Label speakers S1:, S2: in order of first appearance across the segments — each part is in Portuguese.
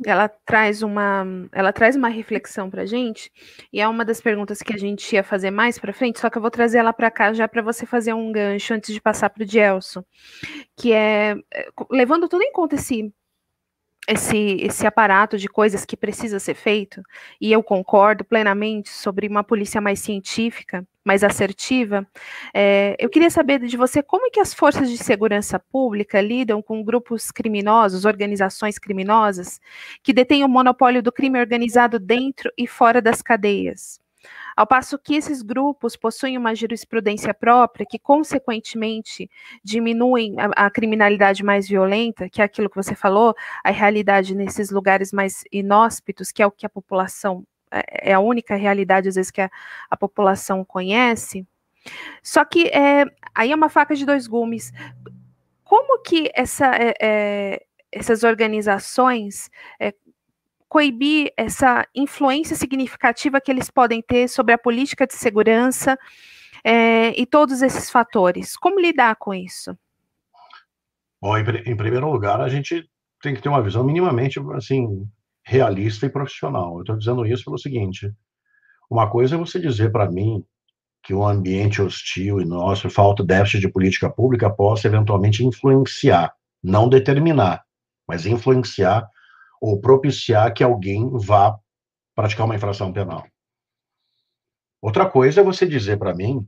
S1: ela traz uma reflexão para a gente, e é uma das perguntas que a gente ia fazer mais para frente, só que eu vou trazer ela para cá já para você fazer um gancho antes de passar para o Gelson, que levando tudo em conta esse aparato de coisas que precisa ser feito, e eu concordo plenamente sobre uma polícia mais científica, mais assertiva. Eu queria saber de você como é que as forças de segurança pública lidam com grupos criminosos, organizações criminosas, que detêm o monopólio do crime organizado dentro e fora das cadeias. Ao passo que esses grupos possuem uma jurisprudência própria, que, consequentemente, diminuem a criminalidade mais violenta, que é aquilo que você falou, a realidade nesses lugares mais inóspitos, que é o que a população, é a única realidade, às vezes, que a população conhece. Só que aí é uma faca de dois gumes. Como que essas organizações coibir essa influência significativa que eles podem ter sobre a política de segurança e todos esses fatores? Como lidar com isso?
S2: Bom, em primeiro lugar, a gente tem que ter uma visão minimamente, assim, realista e profissional. Eu estou dizendo isso pelo seguinte: uma coisa é você dizer para mim que um ambiente hostil e nosso, falta déficit de política pública, possa eventualmente influenciar, não determinar, mas influenciar ou propiciar que alguém vá praticar uma infração penal. Outra coisa é você dizer para mim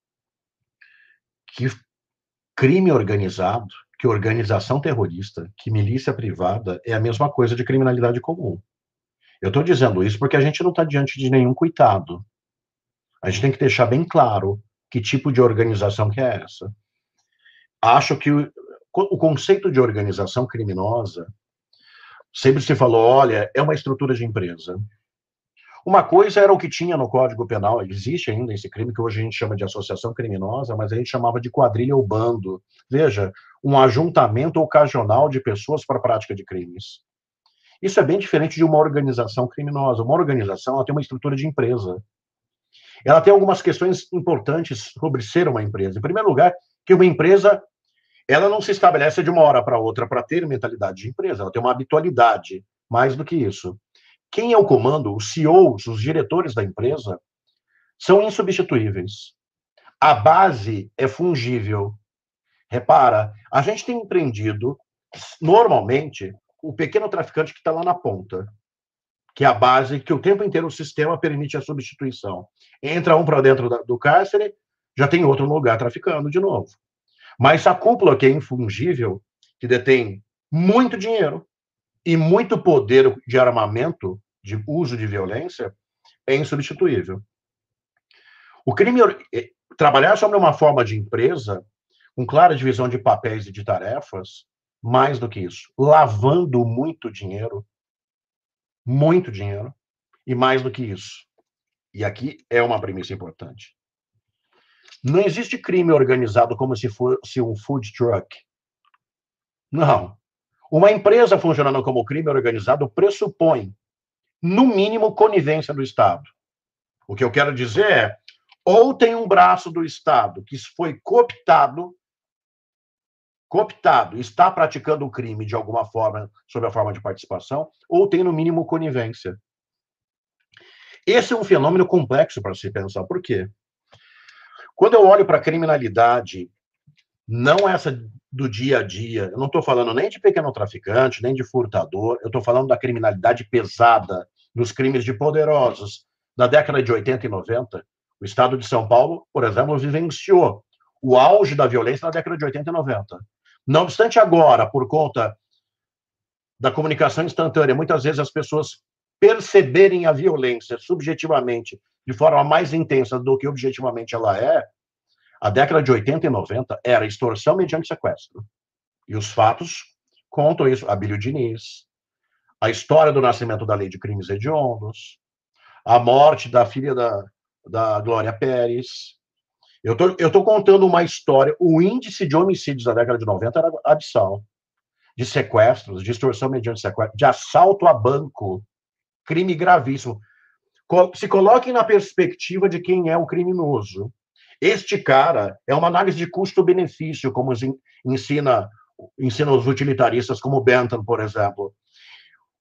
S2: que crime organizado, que organização terrorista, que milícia privada é a mesma coisa de criminalidade comum. Eu estou dizendo isso porque a gente não está diante de nenhum coitado. A gente tem que deixar bem claro que tipo de organização que é essa. Acho que o conceito de organização criminosa sempre se falou, olha, é uma estrutura de empresa. Uma coisa era o que tinha no Código Penal, existe ainda esse crime que hoje a gente chama de associação criminosa, mas a gente chamava de quadrilha ou bando. Veja, um ajuntamento ocasional de pessoas para a prática de crimes. Isso é bem diferente de uma organização criminosa. Uma organização ela tem uma estrutura de empresa. Ela tem algumas questões importantes sobre ser uma empresa. Em primeiro lugar, que uma empresa ela não se estabelece de uma hora para outra para ter mentalidade de empresa, ela tem uma habitualidade. Mais do que isso, quem é o comando, os CEOs, os diretores da empresa, são insubstituíveis. A base é fungível. Repara, a gente tem empreendido, normalmente, o pequeno traficante que está lá na ponta, que é a base que o tempo inteiro o sistema permite a substituição. Entra um para dentro do cárcere, já tem outro no lugar traficando de novo. Mas a cúpula, que é infungível, que detém muito dinheiro e muito poder de armamento, de uso de violência, é insubstituível. O crime, trabalhar sobre uma forma de empresa, com clara divisão de papéis e de tarefas, mais do que isso, lavando muito dinheiro, e mais do que isso. E aqui é uma premissa importante. Não existe crime organizado como se fosse um food truck. Não. Uma empresa funcionando como crime organizado pressupõe, no mínimo, conivência do Estado. O que eu quero dizer é, ou tem um braço do Estado que foi cooptado, está praticando o crime de alguma forma, sob a forma de participação, ou tem, no mínimo, conivência. Esse é um fenômeno complexo para se pensar. Por quê? Quando eu olho para a criminalidade, não essa do dia a dia, eu não estou falando nem de pequeno traficante, nem de furtador, eu estou falando da criminalidade pesada, dos crimes de poderosos. Na década de 80 e 90, o estado de São Paulo, por exemplo, vivenciou o auge da violência na década de 80 e 90. Não obstante, agora, por conta da comunicação instantânea, muitas vezes as pessoas perceberem a violência subjetivamente de forma mais intensa do que objetivamente ela é, a década de 80 e 90 era extorsão mediante sequestro. E os fatos contam isso. Abílio Diniz, a história do nascimento da lei de crimes hediondos, a morte da filha da Glória Pérez. Eu estou contando uma história. O índice de homicídios da década de 90 era abissal. De sequestros, de extorsão mediante sequestro, de assalto a banco, crime gravíssimo. Se coloquem na perspectiva de quem é o criminoso. Este cara é uma análise de custo-benefício, como ensina os utilitaristas, como Bentham, por exemplo.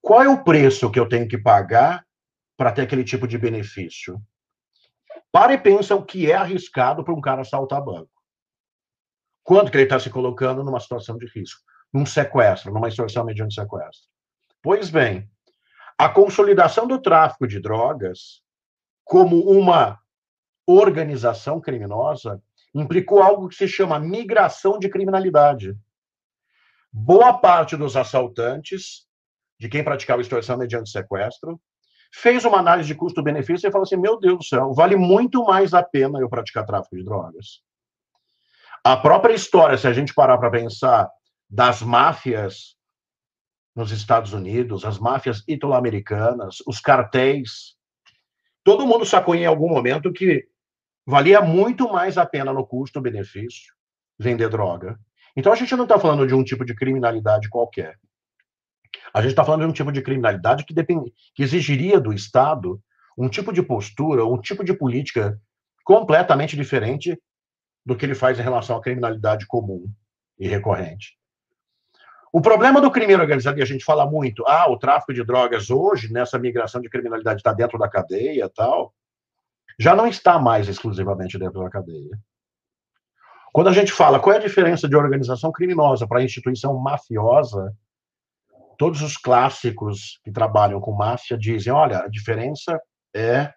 S2: Qual é o preço que eu tenho que pagar para ter aquele tipo de benefício? Para e pensa o que é arriscado para um cara assaltar banco. Quanto que ele está se colocando numa situação de risco? Num sequestro, numa extorsão mediante sequestro. Pois bem, a consolidação do tráfico de drogas como uma organização criminosa implicou algo que se chama migração de criminalidade. Boa parte dos assaltantes, de quem praticava extorsão mediante sequestro, fez uma análise de custo-benefício e falou assim: meu Deus do céu, vale muito mais a pena eu praticar tráfico de drogas. A própria história, se a gente parar para pensar, das máfias nos Estados Unidos, as máfias italo-americanas, os cartéis, todo mundo sacou em algum momento que valia muito mais a pena no custo-benefício vender droga. Então a gente não está falando de um tipo de criminalidade qualquer. A gente está falando de um tipo de criminalidade que exigiria do Estado um tipo de postura, um tipo de política completamente diferente do que ele faz em relação à criminalidade comum e recorrente. O problema do crime organizado, e a gente fala muito, o tráfico de drogas hoje, nessa migração de criminalidade, está dentro da cadeia e tal, já não está mais exclusivamente dentro da cadeia. Quando a gente fala qual é a diferença de organização criminosa para a instituição mafiosa, todos os clássicos que trabalham com máfia dizem, olha, a diferença é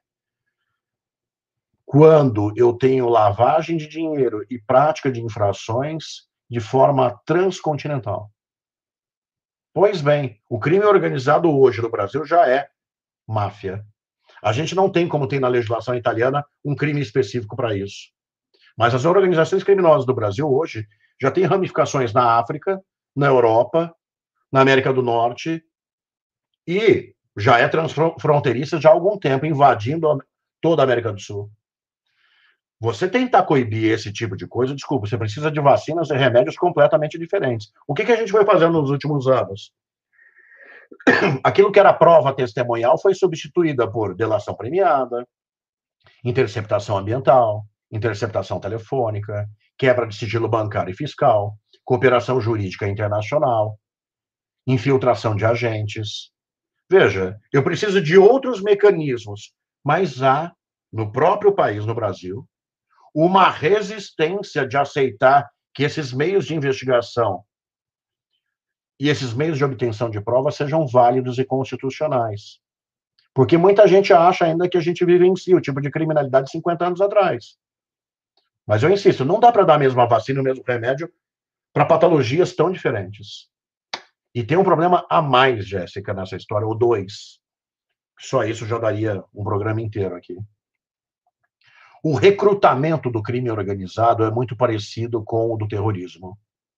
S2: quando eu tenho lavagem de dinheiro e prática de infrações de forma transcontinental. Pois bem, o crime organizado hoje no Brasil já é máfia. A gente não tem, como tem na legislação italiana, um crime específico para isso. Mas as organizações criminosas do Brasil hoje já têm ramificações na África, na Europa, na América do Norte, e já é transfronteiriça já há algum tempo, invadindo toda a América do Sul. Você tentar coibir esse tipo de coisa, desculpa, você precisa de vacinas e remédios completamente diferentes. O que a gente foi fazendo nos últimos anos? Aquilo que era prova testemunhal foi substituída por delação premiada, interceptação ambiental, interceptação telefônica, quebra de sigilo bancário e fiscal, cooperação jurídica internacional, infiltração de agentes. Veja, eu preciso de outros mecanismos, mas há, no próprio país, no Brasil, uma resistência de aceitar que esses meios de investigação e esses meios de obtenção de provas sejam válidos e constitucionais. Porque muita gente acha ainda que a gente vivencia o tipo de criminalidade de 50 anos atrás. Mas eu insisto, não dá para dar a mesma vacina, o mesmo remédio para patologias tão diferentes. E tem um problema a mais, Jéssica, nessa história, ou dois. Só isso já daria um programa inteiro aqui. O recrutamento do crime organizado é muito parecido com o do terrorismo.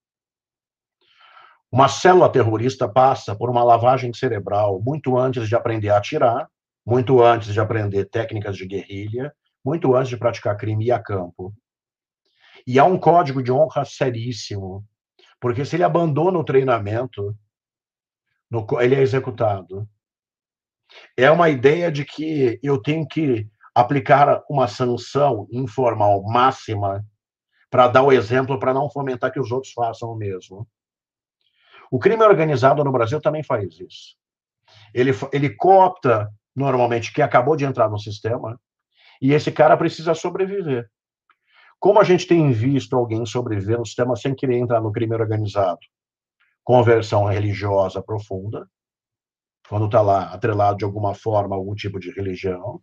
S2: Uma célula terrorista passa por uma lavagem cerebral muito antes de aprender a atirar, muito antes de aprender técnicas de guerrilha, muito antes de praticar crime a campo. E há um código de honra seríssimo, porque se ele abandona o treinamento, ele é executado. É uma ideia de que eu tenho que aplicar uma sanção informal máxima para dar o exemplo, para não fomentar que os outros façam o mesmo. O crime organizado no Brasil também faz isso. Ele coopta, normalmente, quem acabou de entrar no sistema, e esse cara precisa sobreviver. Como a gente tem visto alguém sobreviver no sistema sem querer entrar no crime organizado? Conversão religiosa profunda, quando está lá atrelado de alguma forma a algum tipo de religião,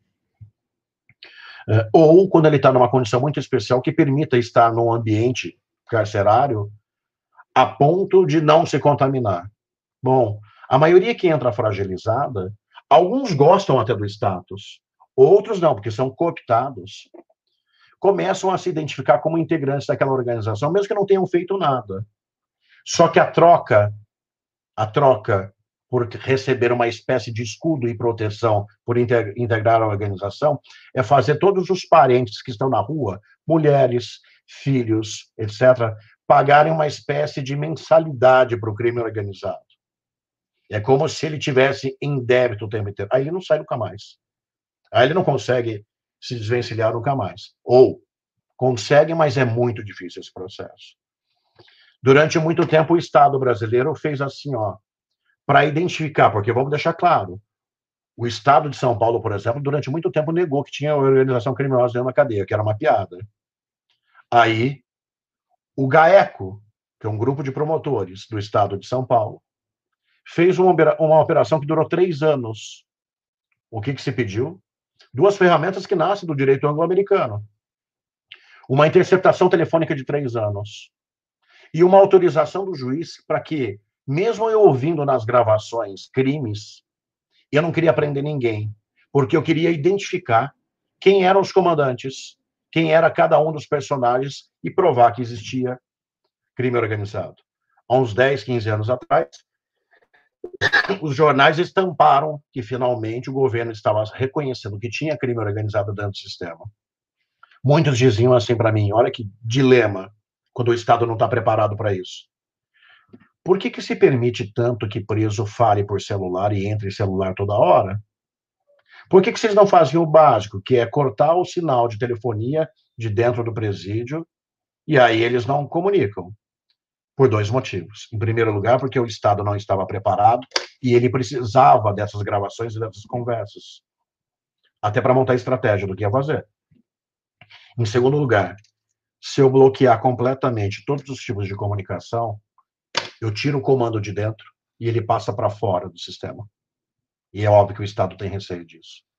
S2: ou quando ele está numa condição muito especial que permita estar num ambiente carcerário a ponto de não se contaminar. Bom, a maioria que entra fragilizada, alguns gostam até do status, outros não, porque são cooptados, começam a se identificar como integrantes daquela organização, mesmo que não tenham feito nada. Só que a troca por receber uma espécie de escudo e proteção por integrar a organização é fazer todos os parentes que estão na rua, mulheres, filhos, etc., pagarem uma espécie de mensalidade para o crime organizado. É como se ele tivesse em débito o tempo inteiro. Aí ele não sai nunca mais. Aí ele não consegue se desvencilhar nunca mais. Ou consegue, mas é muito difícil esse processo. Durante muito tempo, o Estado brasileiro fez assim, para identificar, porque vamos deixar claro, o Estado de São Paulo, por exemplo, durante muito tempo negou que tinha organização criminosa dentro da cadeia, que era uma piada. Aí, o GAECO, que é um grupo de promotores do Estado de São Paulo, fez uma operação que durou 3 anos. O que se pediu? 2 ferramentas que nascem do direito anglo-americano. Uma interceptação telefônica de 3 anos. E uma autorização do juiz para que, mesmo eu ouvindo nas gravações crimes, eu não queria prender ninguém, porque eu queria identificar quem eram os comandantes, quem era cada um dos personagens e provar que existia crime organizado. Há uns 10, 15 anos atrás, os jornais estamparam que finalmente o governo estava reconhecendo que tinha crime organizado dentro do sistema. Muitos diziam assim para mim, olha que dilema, quando o Estado não está preparado para isso. Por que se permite tanto que preso fale por celular e entre em celular toda hora? Por que vocês não fazem o básico, que é cortar o sinal de telefonia de dentro do presídio, e aí eles não comunicam? Por 2 motivos. Em primeiro lugar, porque o Estado não estava preparado e ele precisava dessas gravações e dessas conversas, até para montar a estratégia do que ia fazer. Em segundo lugar, se eu bloquear completamente todos os tipos de comunicação, eu tiro o comando de dentro e ele passa para fora do sistema. E é óbvio que o Estado tem receio disso.